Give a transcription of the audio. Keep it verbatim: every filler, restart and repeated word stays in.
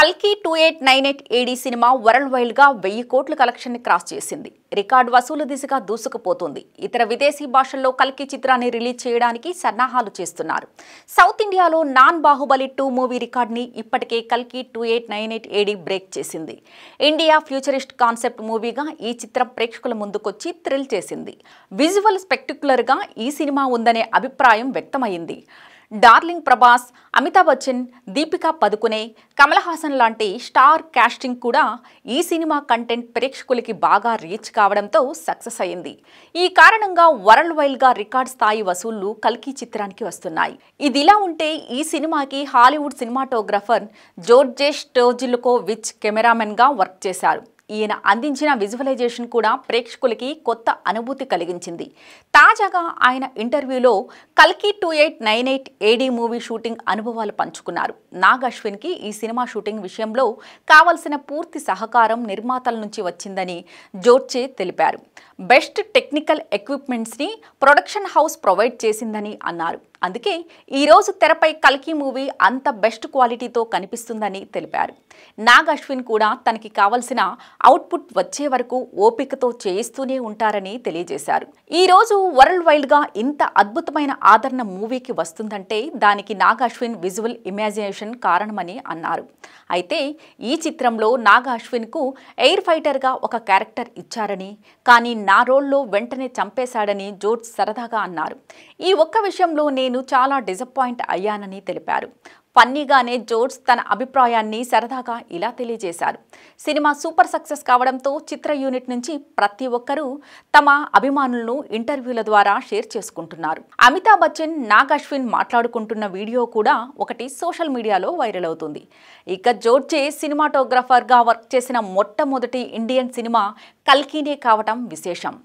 కల్కి two eight nine eight AD cinema world wide గా వెయ్యి కోట్ల కలెక్షన్ ని క్రాస్ చేసింది. రికార్డ్ వసూలు దిశగా దూసుకుపోతుంది. ఇతర విదేశీ భాషల్లో కల్కి చిత్రాన్ని రిలీజ్ చేయడానికి సన్నాహాలు చేస్తున్నారు. సౌత్ ఇండియాలో non Baahubali two movie record ని ఇప్పటికే కల్కి two eight nine eight AD break చేసింది. ఇండియా ఫ్యూచరిస్ట్ కాన్సెప్ట్ మూవీగా ఈ చిత్రం ప్రేక్షకుల ముందుకొచ్చి థ్రిల్ చేసింది. విజువల్ స్పెక్టాక్యులర్ గా ఈ సినిమా ఉందనే అభిప్రాయం వ్యక్తమైంది. డార్లింగ్ ప్రభాస్, అమితాబ్ బచ్చన్, దీపికా పదుకునే, కమల్ హాసన్ లాంటి స్టార్ కాస్టింగ్ కూడా ఈ సినిమా కంటెంట్ ప్రేక్షకులకి బాగా రీచ్ కావడంతో సక్సెస్ అయింది. ఈ కారణంగా వరల్డ్ వైడ్ గా రికార్డ్ స్థాయి వసూళ్లు కల్కి చిత్రానికి వస్తున్నాయి. ఇదిలా ఉంటే ఈ సినిమాకి Hollywood cinematographer Georges Stojiljkovic cameraman గా వర్క్ చేశారు. ఈయన అందించిన విజువలైజేషన్ కూడా ప్రేక్షకులకి కొత్త అనుభూతి కలిగించింది. తాజాగా ఆయన ఇంటర్వ్యూలో కల్కి two eight nine eight AD movie shooting అనుభవాలు పంచుకున్నారు. నాగ్ అశ్విన్ కి ఈ సినిమా షూటింగ్ విషయంలో కావలసిన పూర్తి సహకారం నిర్మాతల నుంచి వచ్చిందని జోర్జే తెలిపారు. బెస్ట్ టెక్నికల్ ఎక్విప్మెంట్స్ ని ప్రొడక్షన్ హౌస్ ప్రొవైడ్ చేసిందని అన్నారు. అందుకే ఈరోజు తెరపై కల్కి మూవీ అంత బెస్ట్ క్వాలిటీతో కనిపిస్తుందని తెలిపారు. నాగ్ అశ్విన్ కూడా తనకి కావలసిన అవుట్పుట్ వచ్చే వరకు ఓపికతో చేయిస్తూనే ఉంటారని తెలియజేశారు. ఈ రోజు వరల్డ్ వైడ్ గా ఇంత అద్భుతమైన ఆదరణ మూవీకి వస్తుందంటే దానికి నాగ్ అశ్విన్ విజువల్ ఇమాజినేషన్ కారణమని అన్నారు. అయితే ఈ చిత్రంలో నాగ్ అశ్విన్ కు ఎయిర్ ఫైటర్ గా ఒక క్యారెక్టర్ ఇచ్చారని, కానీ నా రోల్లో వెంటనే చంపేశాడని జోర్జ్ సరదాగా అన్నారు. ఈ ఒక్క విషయంలో నేను చాలా డిసప్పాయింట్ అయ్యానని తెలిపారు. ఫన్నీగానే జోర్జ్ తన అభిప్రాయాన్ని సరదాగా ఇలా తెలియజేశారు. సినిమా సూపర్ సక్సెస్ కావడంతో చిత్ర యూనిట్ నుంచి ప్రతి ఒక్కరూ తమ అభిమానులను ఇంటర్వ్యూల ద్వారా షేర్ చేసుకుంటున్నారు. అమితాబ్ బచ్చన్, నాగ్ అశ్విన్ మాట్లాడుకుంటున్న వీడియో కూడా ఒకటి సోషల్ మీడియాలో వైరల్ అవుతుంది. ఇక జోర్జే సినిమాటోగ్రఫర్ గా వర్క్ చేసిన మొట్టమొదటి ఇండియన్ సినిమా కల్కినే కావటం విశేషం.